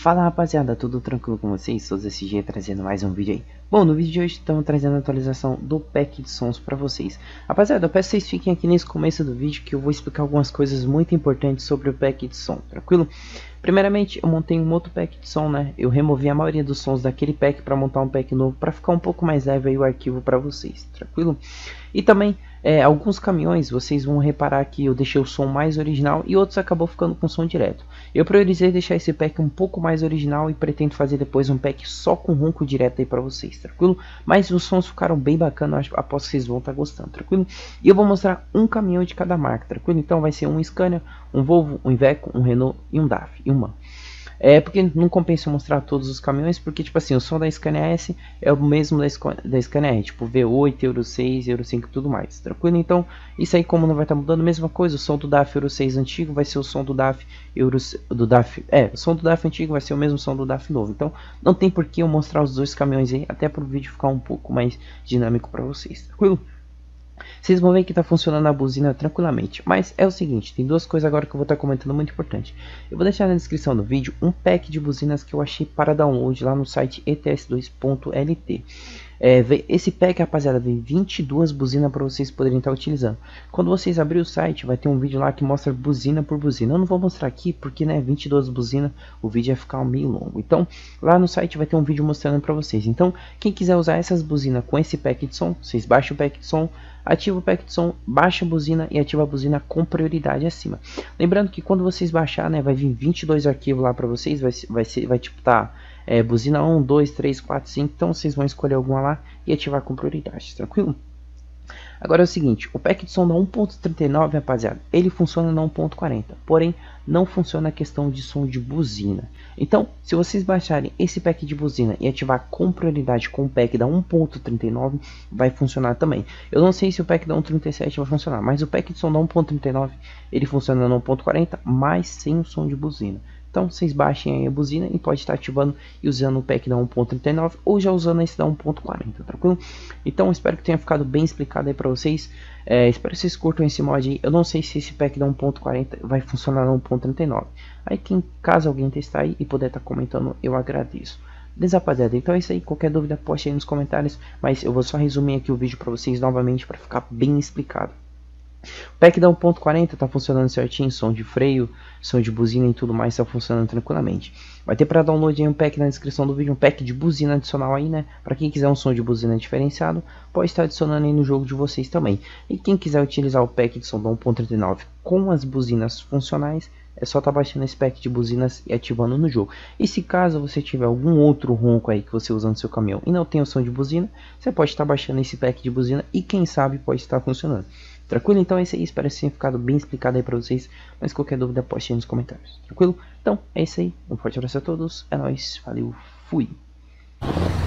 Fala rapaziada, tudo tranquilo com vocês? Todos esse dia trazendo mais um vídeo aí. Bom, no vídeo de hoje estamos trazendo a atualização do pack de sons para vocês. Rapaziada, eu peço que vocês fiquem aqui nesse começo do vídeo que eu vou explicar algumas coisas muito importantes sobre o pack de som, tranquilo? Primeiramente, eu montei um outro pack de som, né? Eu removi a maioria dos sons daquele pack para montar um pack novo para ficar um pouco mais leve aí o arquivo para vocês, tranquilo? E também, alguns caminhões, vocês vão reparar que eu deixei o som mais original e outros acabou ficando com som direto. Eu priorizei deixar esse pack um pouco mais original e pretendo fazer depois um pack só com ronco direto aí para vocês, tranquilo? Mas os sons ficaram bem bacanas, aposto que vocês vão estar gostando, tranquilo? E eu vou mostrar um caminhão de cada marca, tranquilo? Então vai ser um Scania, um Volvo, um Iveco, um Renault e um DAF, e uma. Porque não compensa mostrar todos os caminhões, porque tipo assim, o som da Scania S é o mesmo da Scania R, tipo V8, Euro 6, Euro 5 e tudo mais, tranquilo? Então, isso aí como não vai estar mudando, mesma coisa, o som do DAF Euro 6 antigo vai ser o som do DAF Euro... o som do DAF antigo vai ser o mesmo som do DAF novo, então não tem por que eu mostrar os dois caminhões aí, até para o vídeo ficar um pouco mais dinâmico para vocês, tranquilo? Vocês vão ver que está funcionando a buzina tranquilamente. Mas é o seguinte, tem duas coisas agora que eu vou estar comentando muito importante. Eu vou deixar na descrição do vídeo um pack de buzinas que eu achei para download lá no site ets2.lt. Esse pack, rapaziada, vem 22 buzinas para vocês poderem estar utilizando. Quando vocês abrirem o site, vai ter um vídeo lá que mostra buzina por buzina. Eu não vou mostrar aqui porque, né, 22 buzinas, o vídeo vai ficar meio longo. Então, lá no site vai ter um vídeo mostrando para vocês. Então, quem quiser usar essas buzinas com esse pack de som, vocês baixam o pack de som, ativa o pack de som, baixa a buzina e ativa a buzina com prioridade acima. Lembrando que quando vocês baixar, né, vai vir 22 arquivos lá para vocês, vai tipo tá buzina 1, 2, 3, 4, 5, então vocês vão escolher alguma lá e ativar com prioridade, tranquilo? Agora é o seguinte, o pack de som da 1.39, rapaziada, ele funciona na 1.40, porém não funciona a questão de som de buzina. Então, se vocês baixarem esse pack de buzina e ativar com prioridade com o pack da 1.39, vai funcionar também. Eu não sei se o pack da 1.37 vai funcionar, mas o pack de som da 1.39, ele funciona na 1.40, mas sem o som de buzina. Então vocês baixem aí a buzina e pode estar ativando e usando o pack da 1.39 ou já usando esse da 1.40, tranquilo? Então espero que tenha ficado bem explicado aí para vocês. Espero que vocês curtam esse mod aí. Eu não sei se esse pack da 1.40 vai funcionar na 1.39. Aí caso alguém testar aí e puder estar comentando, eu agradeço. Beleza, rapaziada? Então é isso aí. Qualquer dúvida poste aí nos comentários. Mas eu vou só resumir aqui o vídeo para vocês novamente para ficar bem explicado. O pack da 1.40 está funcionando certinho, som de freio, som de buzina e tudo mais está funcionando tranquilamente. Vai ter para download aí um pack na descrição do vídeo, um pack de buzina adicional aí, né? Para quem quiser um som de buzina diferenciado, pode estar adicionando aí no jogo de vocês também. E quem quiser utilizar o pack de som da 1.39 com as buzinas funcionais, é só estar baixando esse pack de buzinas e ativando no jogo. E se caso você tiver algum outro ronco aí que você usa no seu caminhão e não tem o som de buzina, você pode estar baixando esse pack de buzina e quem sabe pode estar funcionando. Tranquilo? Então é isso aí, espero que tenha ficado bem explicado aí pra vocês, mas qualquer dúvida poste aí nos comentários, tranquilo? Então é isso aí, um forte abraço a todos, é nóis, valeu, fui!